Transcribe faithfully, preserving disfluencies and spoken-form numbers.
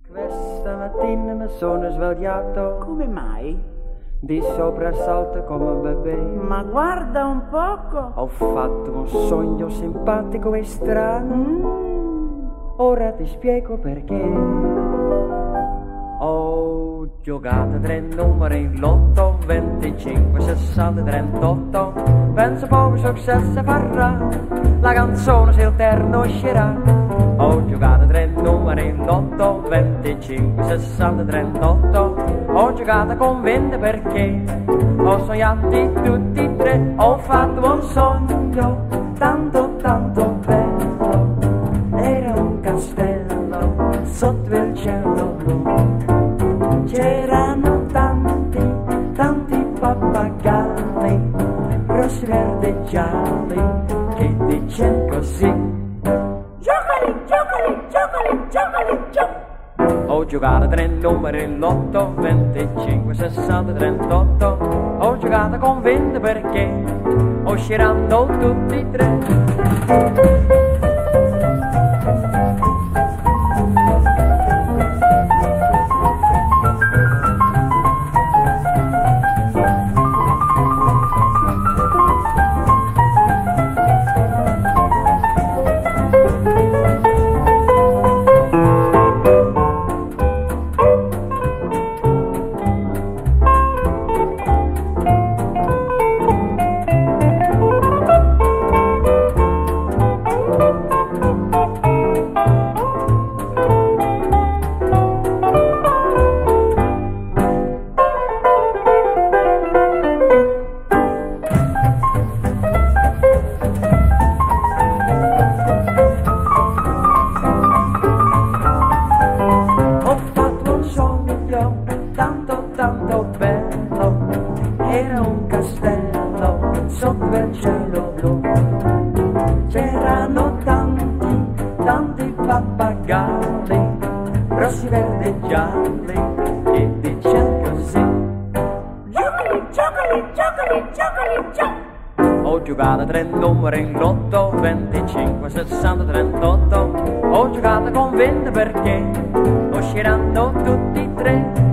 Questa mattina mi sono svegliato. Come mai? Di soprassalto come un bebè. Ma guarda un poco. Ho fatto un sogno simpatico e strano. Mm. Ora ti spiego perché. Ho giocato tre numeri in lotto, venticinque, sessanta, trentotto. Penso poco successo farà, la canzone se il terno uscirà. Ho giocato tre numeri in lotto, venticinque, sessanta, trentotto. Ho giocato convinto perché ho sognati tutti e tre. Ho fatto un sogno tanto tanto bello. Era un castello sotto il cielo blu. C'erano tanti, tanti pappagalli, rossi, verdi e gialli, che dicevano così: giocali, giocali, giocali, giocali, giocali. Ho giocato tre numeri in lotto, venticinque, sessanta, trentotto. Ho giocato convinto perché usciranno tutti e tre. Tanto tanto bello, era un castello sotto il cielo blu. C'erano tanti, tanti pappagalli, rossi, verdi e gialli, che dicevano così: giocali, giocali, giocali, giocali, giocali. Ho giocato tre numeri in lotto, venticinque, sessanta, trentotto. Ho giocato convinto perché usciranno tutti e tre.